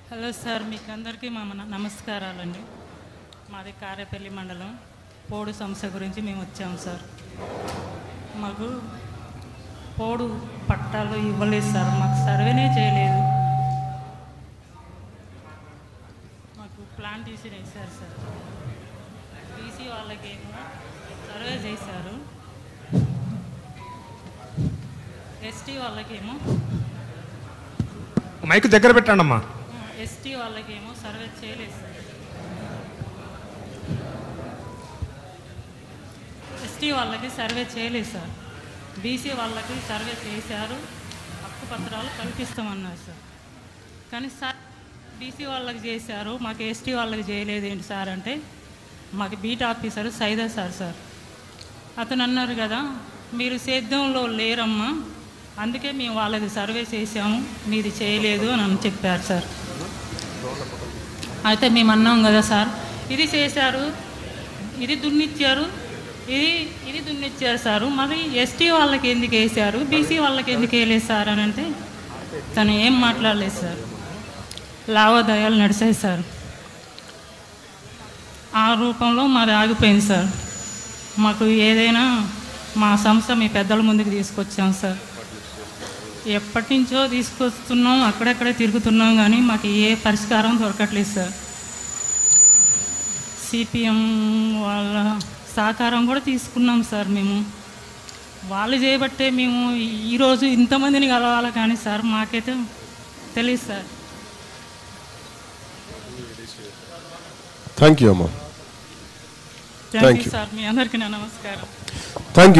Hello sir, మీకు అందరికీ మా నమస్కారాలండి. మాది కారేపల్లి మండలం. పోడు సమస్య గురించి మేము వచ్చాము సార్. మాకు పోడు పట్టాలు ఇవ్వలేదు సార్, మాకు సర్వేనే చేయలేదు. మాకు ప్లాంటేషన్ వేశారు సార్. బీసీ వాళ్ళకేమో సర్వే చేశారు, ఎస్టీ వాళ్ళకేమో మైక్ దగ్గర పెట్టండి అమ్మా. ఎస్టీ వాళ్ళకేమో సర్వే చేయలేదు సార్. ఎస్టీ వాళ్ళకి సర్వే చేయలేదు సార్. బీసీ వాళ్ళకి సర్వే చేశారు, హక్కు పత్రాలు కల్పిస్తామన్నారు సార్. కానీ సార్ బీసీ వాళ్ళకి చేశారు, మాకు ఎస్టీ వాళ్ళకి చేయలేదు ఏంటి సార్ అంటే, మాకు బీట్ ఆఫీసర్ సైదా సార్ అతను అన్నారు కదా, మీరు సేద్యంలో లేరమ్మా, అందుకే మేము వాళ్ళది సర్వే చేసాము, మీది చేయలేదు అని చెప్పారు సార్. అయితే మేము అన్నాం కదా సార్, ఇది చేశారు, ఇది దున్నిచ్చారు, ఇది దున్నిచ్చారు సారు, మరి ఎస్టీ వాళ్ళకి ఎందుకు వేసారు, బీసీ వాళ్ళకి ఎందుకు వేయలేదు సార్ అని అంటే తను ఏం మాట్లాడలేదు సార్. లావాదేవీలు నడిచాయి సార్. ఆ రూపంలో మాది ఆగిపోయింది సార్. మాకు ఏదైనా మా సమస్య మీ పెద్దల ముందుకు తీసుకొచ్చాం సార్. ఎప్పటి నుంచో తీసుకొస్తున్నాం, అక్కడెక్కడే తిరుగుతున్నాం, కానీ మాకు ఏ పరిష్కారం దొరకట్లేదు సార్. సిపిఎం వాళ్ళ సహకారం కూడా తీసుకున్నాం సార్. మేము వాళ్ళు చేయబట్టే మేము ఈరోజు ఇంతమందిని కలవాలి, కానీ సార్ మాకైతే తెలియదు సార్. థ్యాంక్ యూ అమ్మా. Thank you sir. మీ అందరికీ నా నమస్కారం. Thank you.